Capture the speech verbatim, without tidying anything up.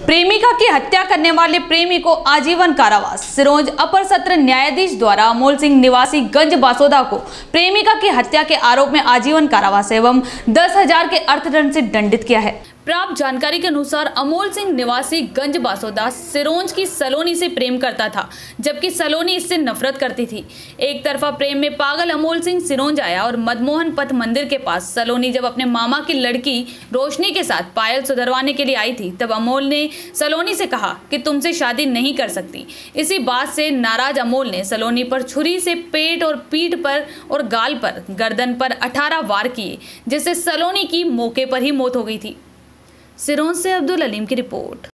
प्रेमिका की हत्या करने वाले प्रेमी को आजीवन कारावास। सिरोंज अपर सत्र न्यायाधीश द्वारा अमोल सिंह निवासी गंज बासोदा को प्रेमिका की हत्या के आरोप में आजीवन कारावास एवं दस हजार के अर्थदंड से दंडित किया है। प्राप्त जानकारी के अनुसार अमोल सिंह निवासी गंज बासोदा सिरोंज की सलोनी से प्रेम करता था, जबकि सलोनी इससे नफरत करती थी। एक तरफा प्रेम में पागल अमोल सिंह सिरोंज आया और मदमोहन पथ मंदिर के पास सलोनी जब अपने मामा की लड़की रोशनी के साथ पायल सुधरवाने के लिए आई थी, तब अमोल ने सलोनी से कहा कि तुमसे शादी नहीं कर सकती। इसी बात से नाराज अमोल ने सलोनी पर छुरी से पेट और पीठ पर और गाल पर, गर्दन पर अठारह वार किए, जिससे सलोनी की मौके पर ही मौत हो गई थी। सिरोंज से अब्दुल अलीम की रिपोर्ट।